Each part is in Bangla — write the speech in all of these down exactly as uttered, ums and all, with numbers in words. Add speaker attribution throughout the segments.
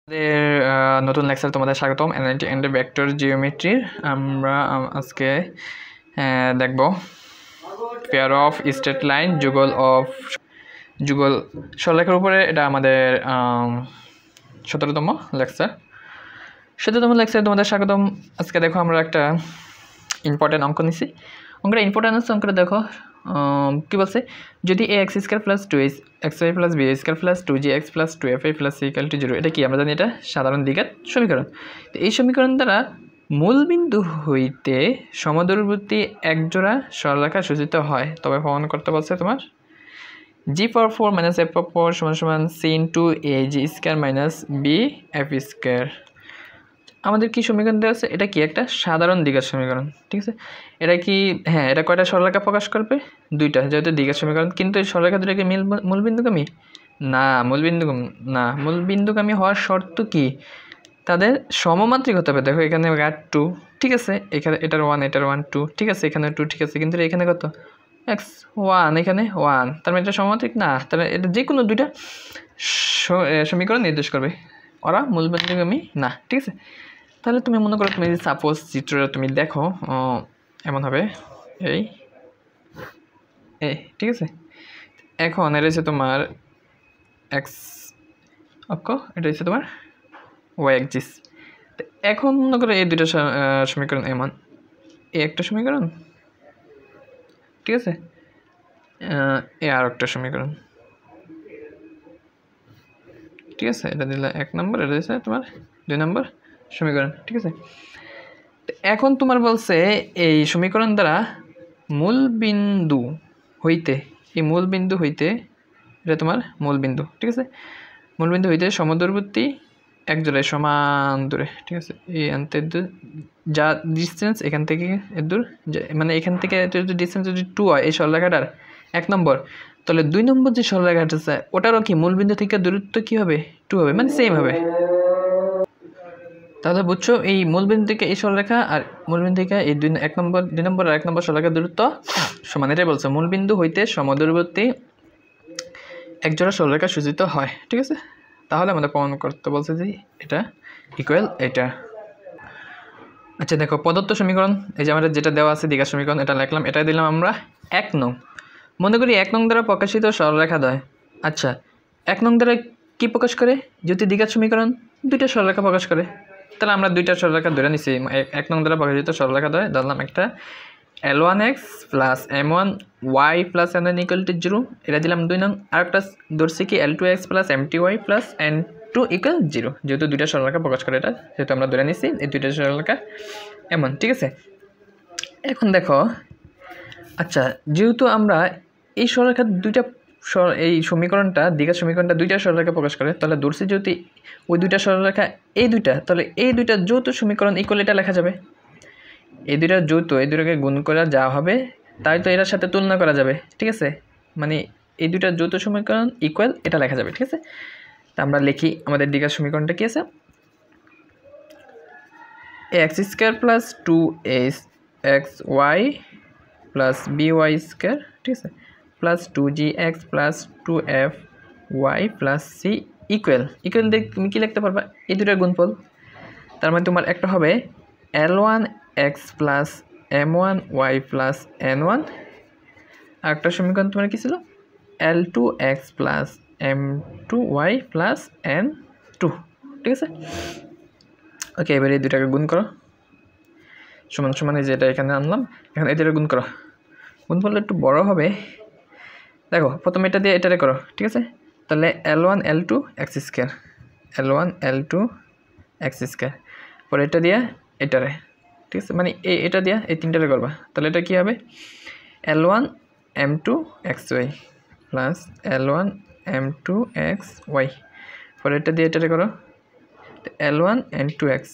Speaker 1: আমাদের নতুন লেকচার তোমাদের স্বাগতম অ্যানালিটিক এন্ড ভেক্টর জিওমেট্রির। আমরা আজকে দেখব পেয়ার অফ স্ট্রেট লাইন যুগল অফ যুগল সরলরেখার উপরে। এটা আমাদের সতেরোতম লেকচার সতেরোতম লেকচার তোমাদের স্বাগতম। আজকে দেখো আমরা একটা ইম্পর্টেন্ট অঙ্ক নিছি। অঙ্কটা ইম্পর্টেন্ট আছে। অঙ্কটা দেখো কি বলছে, যদি A X square plus two X X Y plus B square plus two G X plus two F I plus C equal to zero. এটা কি আমরা জানি, এটা সাধারণ দ্বিঘাত সমীকরণ। তো এই সমীকরণ দ্বারা মূলবিন্দু হইতে সমদূরবর্তী একজোড়া সরলরেখা সূচিত হয়, তবে প্রমাণ করতে বলছে তোমার G power four minus F power four সমান সমান C into A G square minus B F square. আমাদের কি সমীকরণ দেওয়া আছে? এটা কি একটা সাধারণ দ্বিঘাত সমীকরণ, ঠিক আছে। এটা কি, হ্যাঁ, এটা কয়টা সরলরেখা প্রকাশ করবে? দুইটা, যেহেতু দ্বিঘাত সমীকরণ। কিন্তু এই সরলরেখা দুটোকে মিল মূলবিন্দুগামী না, মূলবিন্দুগামী না। মূলবিন্দুগামী হওয়ার শর্ত কি? তাদের সমমাত্রিক হতে হবে। দেখো এখানে আর টু, ঠিক আছে, এখানে এটার ওয়ান, এটার ওয়ান টু, ঠিক আছে, এখানে টু, ঠিক আছে, কিন্তু এখানে কত? এক্স ওয়ান, এখানে ওয়ান, তার মানে এটা সমমাত্রিক না। তাহলে এটা যে কোনো দুইটা সমীকরণ নির্দেশ করবে, ওরা মূলবিন্দুগামী না, ঠিক আছে। তাহলে তুমি মনে করো, তুমি যদি সাপোজ চিত্রটা তুমি দেখো, এমন হবে এই এই ঠিক আছে। এখন এটা হচ্ছে তোমার এক্স অক্ষ, এটা হচ্ছে তোমার ওয়াই অ্যাক্সিস। এখন মনে করো এই দুটো সমীকরণ এমন, এই একটা সমীকরণ, ঠিক আছে, এ আর একটা সমীকরণ, ঠিক আছে। এটা দিলে এক নম্বর, এটা দিচ্ছে তোমার দুই নম্বর সমীকরণ, ঠিক আছে। এখন তোমার বলছে এই সমীকরণ দ্বারা মূলবিন্দু হইতে, এই মূলবিন্দু হইতে, এটা তোমার মূলবিন্দু, ঠিক আছে, মূলবিন্দু হইতে সমদূরবর্তী এক জোড়ায় সমান দূরে, ঠিক আছে। এই আন্তের দূর যা ডিস্টেন্স এখান থেকে এর দূর, মানে এখান থেকে ডিস্টেন্স যদি টু হয় এই সরলরেখাটার এক নম্বর, তাহলে দুই নম্বর যে সরলরেখাটা আছে ওটারও কি মূলবিন্দু থেকে দূরত্ব কি হবে? টু হবে, মানে সেম হবে। তাহলে বুঝছো, এই মূলবিন্দু থেকে এই সরলরেখা আর মূলবিন্দু থেকে এই দুই এক নম্বর দুই নম্বর আর এক নম্বর সরলরেখার দূরত্ব সমান। এটাই বলছে মূলবিন্দু হইতে সমদূরবর্তী একজোড়া সরলরেখা সূচিত হয়, ঠিক আছে। তাহলে আমাদের প্রমাণ করতে বলছে যে এটা ইকুয়াল এটা। আচ্ছা দেখো, প্রদত্ত সমীকরণ, এই যে আমাদের যেটা দেওয়া আছে দ্বিঘাত সমীকরণ, এটা লিখলাম, এটা দিলাম আমরা এক নং। মনে করি এক নং দ্বারা প্রকাশিত সরলরেখা দ্বয়। আচ্ছা, এক নং দ্বারা কি প্রকাশ করে? যদি দ্বিঘাত সমীকরণ দুইটা সরলরেখা প্রকাশ করে, তাহলে আমরা দুইটা সরলরেখা ধরে নিচ্ছি। এক নং দ্বারা প্রকাশিত সরলরেখা দ্বয় ধরলাম একটা এল one X plus M one Y plus N equal to zero, এটা দিলাম দুই নং। আর একটা ধরছি কি L two X plus M T Y plus N two equal zero, যেহেতু দুইটা সরলরেখা প্রকাশ করে, এটা যেহেতু আমরা ধরে নিচ্ছি এই দুইটা সরলরেখা এমন, ঠিক আছে। এখন দেখো, আচ্ছা, যেহেতু আমরা এই সরলরেখা দুইটা এই সমীকরণটা দ্বিঘাত সমীকরণটা দুইটা সরলরেখা প্রকাশ করে, তাহলে ধরছি যদি ওই দুইটা সরলরেখা এই দুইটা, তাহলে এই দুইটা যৌথ সমীকরণ ইকুয়াল এটা লেখা যাবে। এই দুইটা যৌথ, এই দুটোকে গুণ করা যা হবে তাই তো এটার সাথে তুলনা করা যাবে, ঠিক আছে। মানে এই দুইটা যৌথ সমীকরণ ইকুয়াল এটা লেখা যাবে, ঠিক আছে। তা আমরা লিখি আমাদের দ্বিঘাত সমীকরণটা কি আছে, X square plus two S X Y plus B Y square, ঠিক আছে, plus two G X plus two F Y plus C equal equal দিয়ে তুমি কী লিখতে পারবা? এই দুটার গুণফল। তার মানে তোমার একটা হবে L one X plus M one Y plus N one, আর একটা সমীকরণ তোমার কী ছিল? L two X plus M two Y plus N two, ঠিক আছে। ওকে, এবারে এই দুটাকে গুণ করো, সমান সমান এই যেটা এখানে আনলাম, এখন এই দুটো গুণ করো। গুণফল একটু বড় হবে। দেখো প্রথমে এটা দিয়ে এটারে করো, ঠিক আছে। তাহলে L one L two X square, L one L two X square, পরে এটা দিয়ে এটারে, ঠিক আছে, মানে এই এটা দিয়ে এই তিনটারে করবা। তাহলে এটা কী হবে? L one M two X Y plus L one M two X Y, পরে এটা দিয়ে এটারে করো, L one N two X,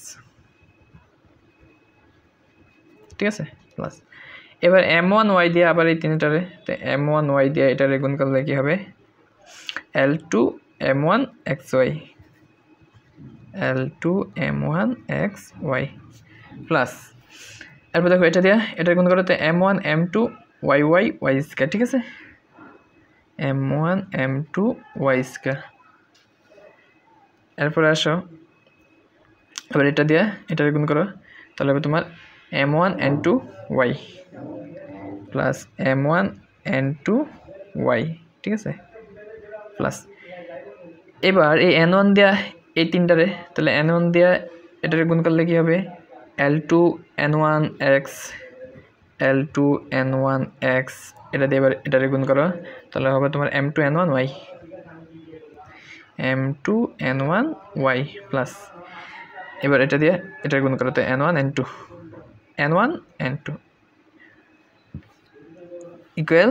Speaker 1: ঠিক আছে, প্লাস এবার এম ওয়ান ওয়াই দিয়ে আবার এই তিনটারে, তো এম ওয়ান ওয়াই দিয়ে এটারে গুণ করলে কী হবে? L two M one X Y, L two M one X Y plus, এরপর দেখো এটা দিয়ে এটার গুণ করতে M one M two Y Y Y square, ঠিক আছে, M one M two Y square. এরপরে আসো এবার এটা দিয়ে এটা গুণ করো, তাহলে হবে তোমার M one N two Y plus M one N two Y, ঠিক আছে, প্লাস এবার এই এন ওয়ান দেওয়া এই তিনটারে, তাহলে এন ওয়ান দেওয়া এটারে গুণ করলে কী হবে L two N one X L two N one X, এটা দিয়ে এবার এটারে গুণ করো, তাহলে হবে তোমার M two N one Y M two N one Y plus এবার এটা দিয়ে এটা গুণ করো, তো N one N two N one N two equal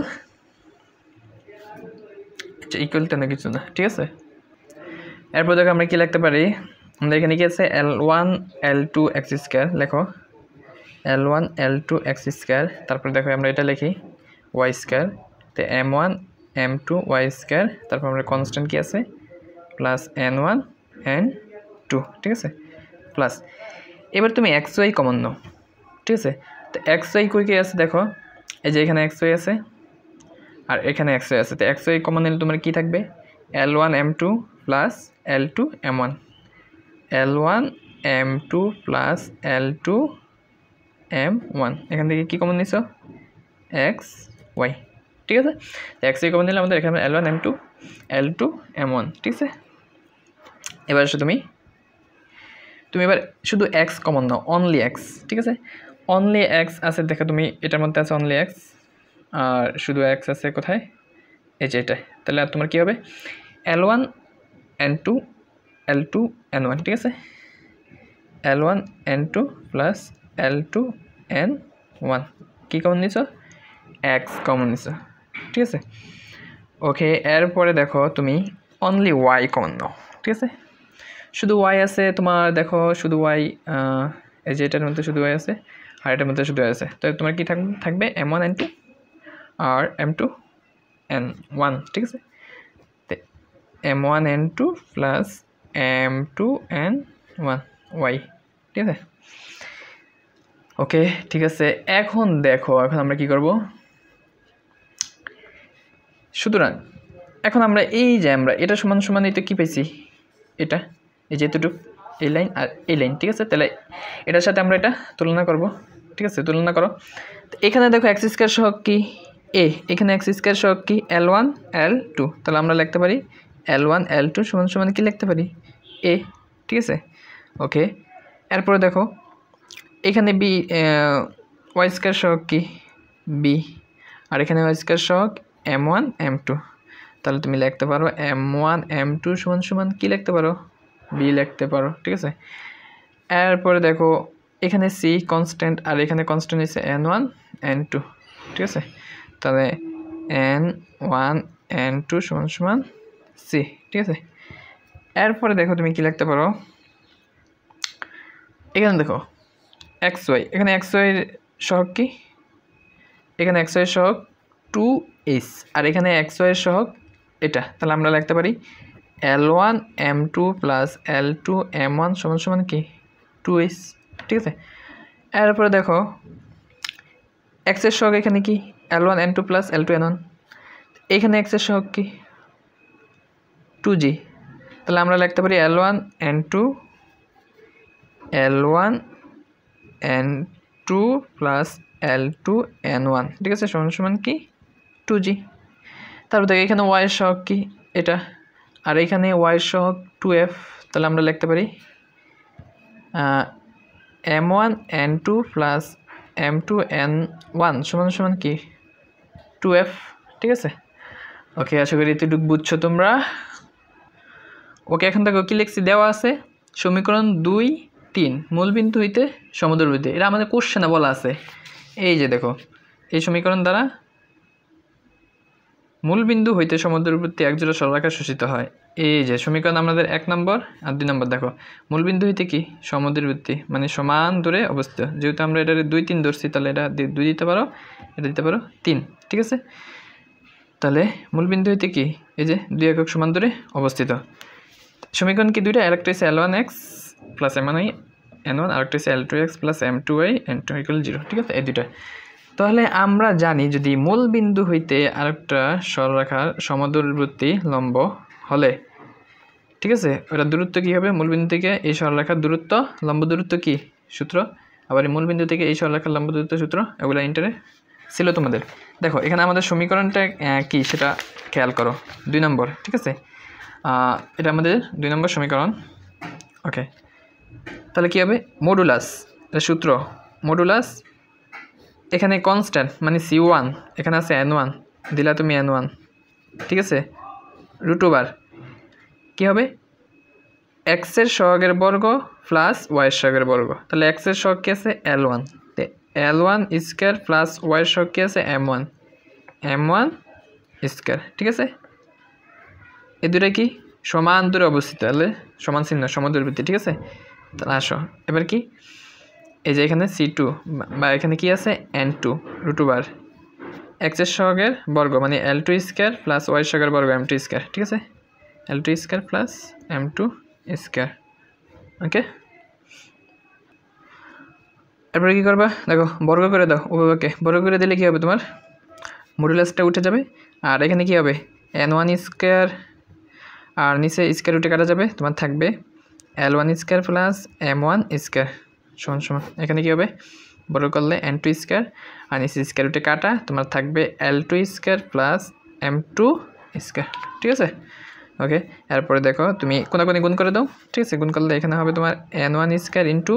Speaker 1: আচ্ছা ইকুয়াল তেন কিছু না, ঠিক আছে। এরপর দেখো আমরা কী লিখতে পারি, আমরা এখানে কি আছে L one L two X square, লেখো L one L two X square, তারপর দেখো আমরা এটা লিখি ওয়াই স্কোয়ার, তো M one M two Y square, তারপর আমরা কনস্ট্যান্ট কি আছে plus N one N two, ঠিক আছে, প্লাস এবার তুমি এক্স ওয়াই কমন নাও, ঠিক আছে। তো এক্স ওয়াই কই কে আছে দেখো, এই যে এখানে এক্স ওয়াই আছে আর এখানে এক্স ওয়াই আছে, তো এক্স ওয়াই কমন নিলে তোমার কী থাকবে L one M two plus L two M one L one M two plus L two M one, এখান থেকে কী কমন নিছো এক্স ওয়াই, ঠিক আছে। এক্স ওয়াই কমন নিলে আমাদের এখানে L one M two L two M one, ঠিক আছে। এবার এসে তুমি তুমি এবার শুধু এক্স কমন নাও, অনলি এক্স, ঠিক আছে, অনলি এক্স আছে দেখো তুমি এটার মধ্যে আছে অনলি এক্স আর শুধু এক্স আছে কোথায় এই যে এটাই, তাহলে আর তোমার কী হবে L one N two L two N one, ঠিক আছে, L one N two plus L two N one, কী কমন নিছো এক্স কমন নিছো, ঠিক আছে। ওকে, এরপরে দেখো তুমি অনলি ওয়াই কমন নাও, ঠিক আছে, শুধু ওয়াই আছে তোমার, দেখো শুধু ওয়াই এই যে এটার মধ্যে শুধু ওয়াই আছে আর এটার মধ্যে শুধু ওয়াই আছে, তো তোমার কী থাকবে থাকবে এম ওয়ান এন টু আর এম টু এন ওয়ান, ঠিক আছে, তো M one N two plus M two N one Y, ঠিক আছে। ওকে ঠিক আছে, এখন দেখো এখন আমরা কি করব, সুতরাং এখন আমরা এই যে আমরা এটা সমান সমান এই তো কী পাইছি এটা এই যে এতটুকু এই লাইন আর এই লাইন, ঠিক আছে, তাহলে এটার সাথে আমরা এটা তুলনা করব, ঠিক আছে, তুলনা করো। তো এখানে দেখো এক্স স্কোয়ার সহগ কি এ, এখানে এক্স স্কোয়ার সহগ কি এল ওয়ান এল টু, তাহলে আমরা লিখতে পারি এল ওয়ান এল টু সমান সমান কি লিখতে পারি এ, ঠিক আছে। ওকে, এরপরে দেখো এখানে বি ওয়াই স্কোয়ার সহগ কি বি আর এখানে ওয়াই স্কোয়ার সহগ এম ওয়ান এম টু, তাহলে তুমি লিখতে পারো এম ওয়ান এম টু সমান সমান কী লিখতে পারো বি লিখতে পারো, ঠিক আছে। এরপরে দেখো এখানে সি কনস্ট্যান্ট আর এখানে কনস্ট্যান্ট হচ্ছে এন ওয়ান এন টু, ঠিক আছে, তাহলে এন ওয়ান এন টু সমান সমান সি, ঠিক আছে। এরপরে দেখো তুমি কী লিখতে পারো, এখানে দেখো এক্স ওয়াই, এখানে এক্স ওয়াইয়ের সহগ কি এখানে এক্স ওয়াইয়ের সহগ টু এইচ আর এখানে এক্স ওয়াইয়ের সহগ এটা, তাহলে আমরা লিখতে পারি L one M two plus L two M one সমান সমান কি টু এইচ, ঠিক আছে। এরপরে দেখো এক্সের সহগ এখানে কি L one N two plus L two N one, এখানে এক্সের সহগ কি টু জি, তাহলে আমরা লিখতে পারি L one N two L one N two plus L two N one, ঠিক আছে, সমান সমান কি টু জি। তারপর দেখো এখানে ওয়াইয়ের সহগ কি এটা আর এখানে ওয়াইয়ের সহগ টু এফ, তাহলে আমরা লিখতে পারি M one N two plus M two N one সমান সমান কি টু এফ, ঠিক আছে। ওকে, আশা করি এতটুকু বুঝছো তোমরা। ওকে, এখন দেখো কী লিখছি দেওয়া আছে সমীকরণ দুই তিন মূলবিন্দু হইতে সমুদ্রবৃত্তি, এটা আমাদের কোশ্চেনে বলা আছে। এই যে দেখো এই সমীকরণ দ্বারা মূলবিন্দু হইতে সমুদ্রবৃত্তি একজোড়া সরলরেখা শোষিত হয়। এই যে সমীকরণ আমাদের এক নম্বর আর দুই নম্বর, দেখো মূলবিন্দু হইতে কি সমুদ্রবৃত্তি মানে সমান দূরে অবস্থিত, যেহেতু আমরা এটা দুই তিন ধরছি তাহলে এটা দুই দিতে পারো এটা দিতে পারো তিন, ঠিক আছে। তাহলে মূলবিন্দু হইতে কি এই যে দুই একক সমান দূরে অবস্থিত। সমীকরণ কি দুইটা, আরেকটা হচ্ছে L one X plus M one I N one, আরেকটা হচ্ছে L two X plus M two I N two equal zero, ঠিক আছে, এই দুইটা। তাহলে আমরা জানি যদি মূল বিন্দু হইতে আরেকটা সরলরেখার সমদূরবর্তী লম্ব হলে, ঠিক আছে, ওটা দূরত্ব কী হবে, মূলবিন্দু থেকে এই সরলরেখার দূরত্ব, লম্ব দূরত্ব কি সূত্র, আবার এই মূলবিন্দু থেকে এই সরলরেখার লম্ব দূরত্ব সূত্র, এগুলো ইন্টারে ছিল তোমাদের। দেখো এখানে আমাদের সমীকরণটা কি সেটা খেয়াল করো, দুই নম্বর। ঠিক আছে, এটা আমাদের দুই নম্বর সমীকরণ। ওকে, তাহলে কী হবে, মডুলাস সূত্র, মডুলাস এখানে কনস্ট্যান্ট মানে সি ওয়ান, এখানে আছে এন ওয়ান, দিলা তুমি এন ওয়ান। ঠিক আছে, রুট ওভার কী হবে, এক্সের সহগের বর্গ প্লাস ওয়াইয়ের সহগের বর্গ। তাহলে এক্সের সহগ কী আছে, L one, L one square plus ওয়াইয়ের সহগ কী আছে, M one, M one square. ঠিক আছে, এই দুটো কি সমান দূরে অবস্থিত, তাহলে সমান চিহ্ন, সমদূরবৃত্তি। ঠিক আছে, তাহলে আসো এবার কি, এই যে এখানে সি টু বা এখানে কি আছে এন টু রুট ওভার এক্সের সহগের বর্গ মানে L two square plus Y সহগের বর্গ এম টু স্কোয়ার। ঠিক আছে, L two square plus M two square. Okay, এরপরে কী করবা, দেখো বর্গ করে দাও উভয়কে, বর্গ করে দিলে কী হবে, তোমার মডুলাসটা উঠে যাবে। আর এখানে কী হবে, এন ওয়ান স্কোয়ার আর নিচে স্কোয়ার উঠে কাটা যাবে, তোমার থাকবে L one square plus M one square সমান সমান, এখানে কী হবে, বড় করলে এন টু স্কোয়ার আর নিচে স্কোয়ার উঠে কাটা, তোমার থাকবে L two square plus M two square. ঠিক আছে, ওকে, এরপরে দেখো তুমি কোনাকুনি গুণ করে দাও। ঠিক আছে, গুণ করলে এখানে হবে তোমার N one square into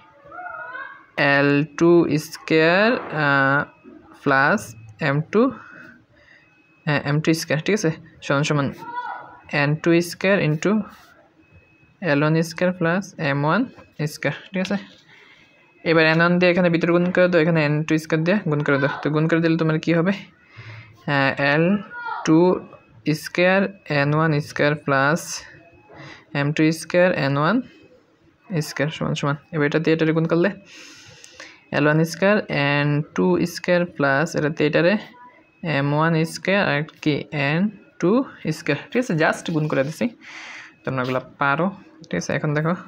Speaker 1: L two square plus M two হ্যাঁ এম টু স্কোয়ার। ঠিক আছে, সমান সমান N two square into L one square plus M one square. ঠিক আছে, এবার এন ওয়ান দিয়ে এখানে ভিতরে গুণ করে দাও, এখানে এন টু স্কোয়ার দিয়ে গুণ করে দাও। তো গুণ করে দিলে তোমার কী হবে, L two square N one square plus M two square N one square সমান সমান, এবার এটা দিয়ে এটারে গুণ করলে L one square N two square plus এটাতে এটারে এম ওয়ান স্কোয়ার আর কি এন টু স্কোয়ার। ঠিক আছে, জাস্ট গুণ করে দিছি, তোমরা এগুলো পারো। ঠিক আছে, এখন দেখো,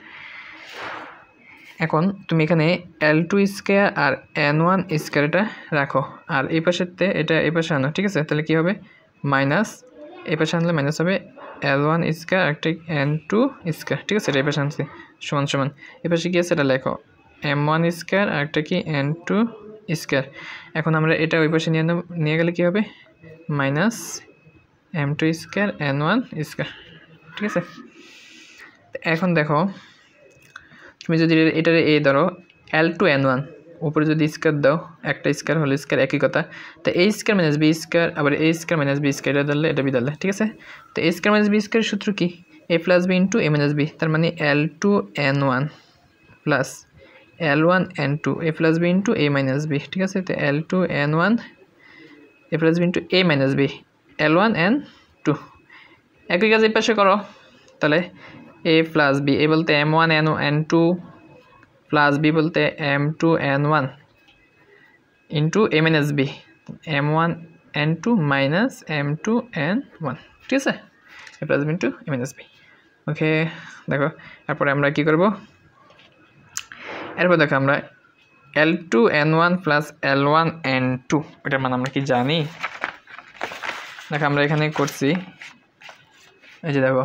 Speaker 1: এখন তুমি এখানে এল টু স্কোয়ার আর এন ওয়ান স্কোয়ার এটা রাখো, আর এই পাশেতে এটা এই পাশে আনো। ঠিক আছে, তাহলে কী হবে, মাইনাস এই পাশে আনলে মাইনাস হবে এল ওয়ান স্কোয়ার একটা এন টু স্কোয়ার। ঠিক আছে, এটা এই পাশে আনছি সমান সমান, এই পাশে কী আছে এটা লেখো এম ওয়ান স্কোয়ার আর একটা কি এন টু স্কোয়ার। এখন আমরা এটা ওই পাশে নিয়ে নিয়ে গেলে কী হবে, minus M two square N one square. ঠিক আছে, এখন দেখো তুমি যদি এটারে এ ধরো এল টু এন ওয়ান, উপরে যদি স্কোয়ার দাও একটা স্কোয়ার হলে স্কোয়ার একই কথা, তো A square minus B square আবার A square minus B square এটা ধরলে এটা বি ধরলে। ঠিক আছে, তো A square minus B square সূত্র কি, A plus B into A minus B, তার মানে L two N one plus L one N two A plus B into A minus B. ঠিক আছে, তো L two N one A plus B into A minus B L one N two, একই কাজ এই পাশে করো, তাহলে এ প্লাস বি, এ বলতে M one N N two plus B বলতে M two N one into A minus B M one N two minus M two N one. ঠিক আছে, A plus B into A minus B. Okay, দেখো এরপরে আমরা কী করবো, এরপর দেখো আমরা L two N one plus L one N two এটার মানে আমরা কি জানি, দেখো আমরা এখানে করছি, এই যে দেখো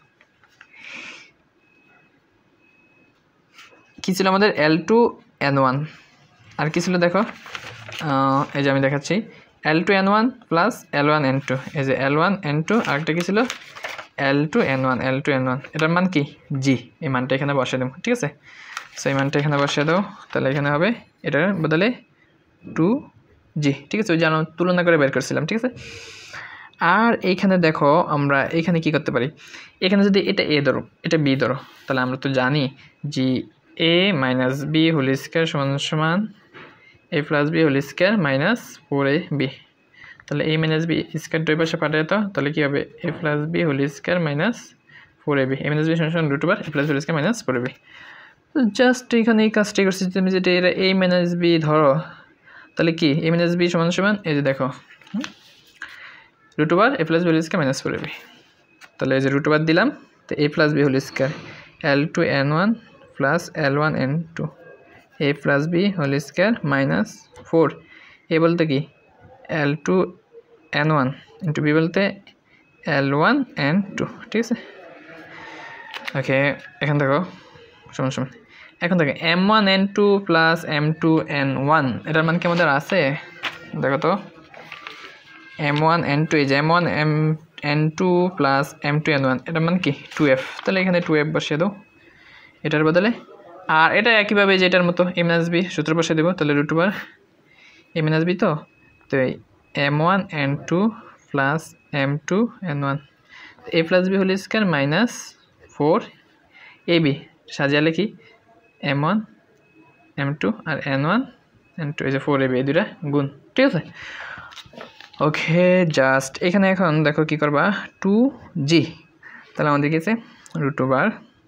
Speaker 1: কী ছিল আমাদের এল টু এন ওয়ান আর কী ছিল দেখো, এই যে আমি দেখাচ্ছি L two N one plus L one N two, এই যে এল ওয়ান এন টু আরেকটা কী ছিল L two N one L two N one, এটার মান কি জি, এই মানটা এখানে বসিয়ে দেবো। ঠিক আছে, সো এই মানটা এখানে বসিয়ে দাও, তাহলে এখানে হবে এটার বদলে টু জি। ঠিক আছে, ওই জানো তুলনা করে বের করছিলাম। ঠিক আছে, আর এইখানে দেখো আমরা এইখানে কি করতে পারি, এখানে যদি এটা এ ধরো এটা বি ধরো, তাহলে আমরা তো জানি G A minus B whole square সমান সমান A plus B whole square minus four A B, তাহলে এ মাইনাস বি স্কোয়ার দুই পাশে পাঠিয়ে তো, তাহলে কী হবে A plus B whole square minus four A B, A minus B সমান সমান root over A plus B whole square minus four A B. Just এখানে এই কাজটাই করছি, তুমি যেটা এটা এ মাইনাস বি ধরো, তাহলে কি এ মাইনাস বি সমান সমান এই যে দেখো root over A plus B whole square minus four A B, তাহলে এই যে রুট ওভার দিলাম, তো A plus B whole square L two N one plus L one N two A plus B whole square minus four, A বলতে কি L two N one into B বলতে এল ওয়ান এন টু। ঠিক আছে, ওকে এখন দেখো সমান সমান এখন দেখো M one N two plus M two N one এটার মান কি আমাদের আছে দেখো তো এম ওয়ান এন টু এই যে M one M N two plus M two N one এটার মান কি টু এফ তাহলে এখানে টু এফ বসিয়ে দাও এটার বদলে আর এটা একইভাবে যে এটার মতো এ মাইনাস বি সূত্র বসিয়ে দেবো তাহলে root over A minus B তো তো এই M one N two plus M two N one A plus B whole square minus four A B সাজিয়ে কি এম ওয়ান এম টু আর এন ওয়ান এন টু এই যে ফোর এ বি এই দুটা গুণ ঠিক আছে ওকে জাস্ট এখানে এখন দেখো কি করবা টু জি তাহলে আমাদের কি আছে root over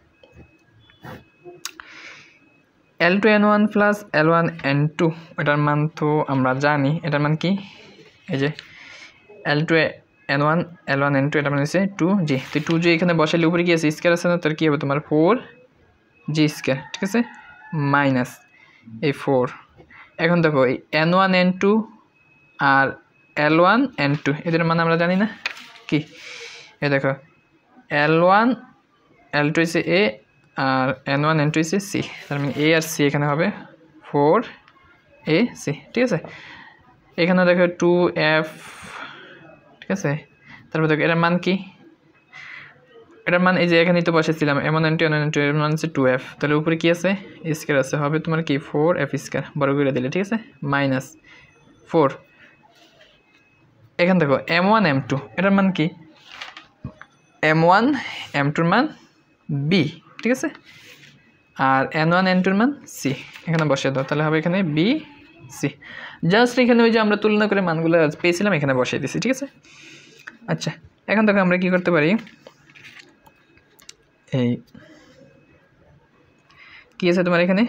Speaker 1: L two N one plus L one N two এটার মান তো আমরা জানি এটার মান কি এই যে L two N one L one N two এটার মান হচ্ছে টু জি তো টু জি এখানে বসাইলে উপরে কি আছে স্কয়ার আছে না তার কি হবে তোমার ফোর জি স্কয়ার ঠিক আছে মাইনাস এই ফোর এখন দেখো এই এন ওয়ান এন টু আর এল ওয়ান এন টু এদের মান আমরা জানি না কি এই দেখো এল ওয়ান এল টু হচ্ছে এ আর এন ওয়ান এন টু হচ্ছে সি তার মানে এ আর সি এখানে হবে ফোর এ সি ঠিক আছে এখানে দেখো টু এফ ঠিক আছে তারপর দেখো এটার মান কি এটার মান এই যে এখানেই তো বসেছিলাম M one N two N one N two এর মান হচ্ছে টু এফ তাহলে উপরে কি আছে স্কয়ার আছে হবে তোমার কি ফোর এফ স্কয়ার বড় করে দিলে ঠিক আছে মাইনাস ফোর এখান দেখো এম ওয়ান এম টু এটার মান কি এম ওয়ান এম টুর মান বি ঠিক আছে আর এন ওয়ান এন টুর মান সি এখানে বসিয়ে দাও তাহলে হবে এখানে বি সি জাস্ট এখানে ওই যে আমরা তুলনা করে মানগুলো পেয়েছিলাম এখানে বসিয়ে দিয়েছি ঠিক আছে আচ্ছা এখন দেখো আমরা কি করতে পারি এই কি আছে তোমার এখানে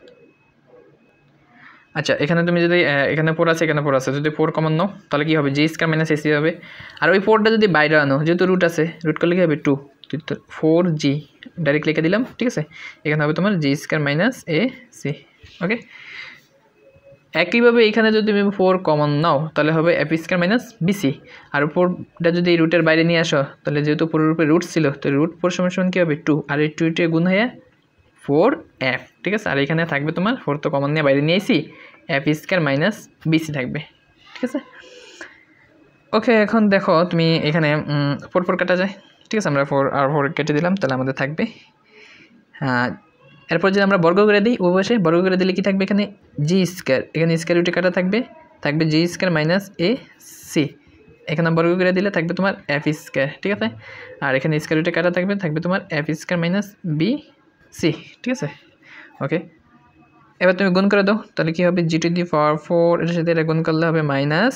Speaker 1: আচ্ছা এখানে তুমি যদি এখানে ফোর আছে এখানে ফোর আছে যদি ফোর কমন নাও তাহলে কি হবে জি স্কয়ার মাইনাস এসি হবে আর ওই ফোরটা যদি বাইরে আনো যেহেতু রুট আছে রুট করলে কি হবে টু ফোর জি ডাইরেক্ট লিখে দিলাম ঠিক আছে এখানে হবে তোমার G square minus A C okay একইভাবে এখানে যদি তুমি ফোর কমন নাও তাহলে হবে এফ স্কয়ার মাইনাস বিসি আর ফোরটা যদি রুটের বাইরে নিয়ে আসো তাহলে যেহেতু পুরোর উপরে রুট ছিল তো রুট ফোর সমান সমান কী হবে টু আর এই টু টু গুণ হয়ে ফোর এফ ঠিক আছে আর এখানে থাকবে তোমার ফোর তো কমন নিয়ে বাইরে নিয়েছি এফ স্কয়ার মাইনাস বিসি থাকবে ঠিক আছে ওকে এখন দেখো তুমি এখানে ফোর ফোর কাটা যায় ঠিক আছে আমরা ফোর আর ফোর কেটে দিলাম তাহলে আমাদের থাকবে হ্যাঁ এরপর যদি আমরা বর্গ করে দিই উভয়সে বর্গ করে দিলে কি থাকবে এখানে জি স্কয়ার এখানে স্কয়ার রুটে কাটা থাকবে থাকবে G square minus A C এখানে বর্গ করে দিলে থাকবে তোমার এফ স্কয়ার ঠিক আছে আর এখানে স্কয়ার রুটে কাটা থাকবে থাকবে তোমার F square minus B C ঠিক আছে ওকে এবার তুমি গুণ করে দাও তাহলে কি হবে জি টু দি পাওয়ার ফোর এর সাথে এটা গুণ করলে হবে minus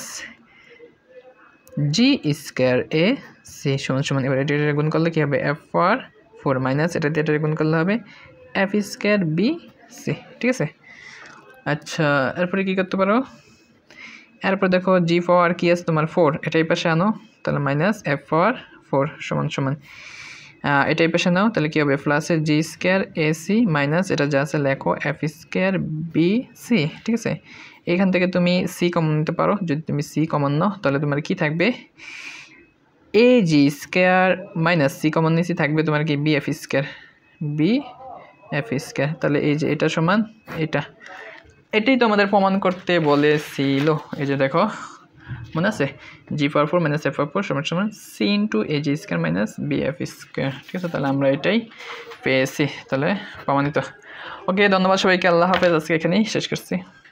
Speaker 1: G square A C সমান সমান এবার এটা গুণ করলে কি হবে এফ পাওয়ার ফোর মাইনাস এটা দিয়ে এটা গুণ করলে হবে এফ স্কয়ার বি সি ঠিক আছে আচ্ছা এরপরে কী করতে পারো এরপর দেখো জি পাওয়ার কি আছে তোমার ফোর এটাই পাশে আনো তাহলে মাইনাস এফ পাওয়ার ফোর সমান সমান এটাই পাশে নাও তাহলে কী হবে প্লাসের G square A C minus এটা যা আছে লেখো এফ স্কয়ার বি সি ঠিক আছে এখান থেকে তুমি সি কমন নিতে পারো যদি তুমি সি কমন নাও তাহলে তোমার কি থাকবে A G square minus C common নিচে থাকবে তোমার কি B F square B F square তাহলে এই যে এটা সমান এটা এটাই তো আমাদের প্রমাণ করতে বলেছিল এই যে দেখো মনে আছে G power four minus F power four সমান সমান C into A G square minus B F square ঠিক আছে তাহলে আমরা এটাই পেয়েছি তাহলে প্রমাণিত ওকে ধন্যবাদ সবাইকে আল্লাহ হাফেজ আজকে এখানেই শেষ করছি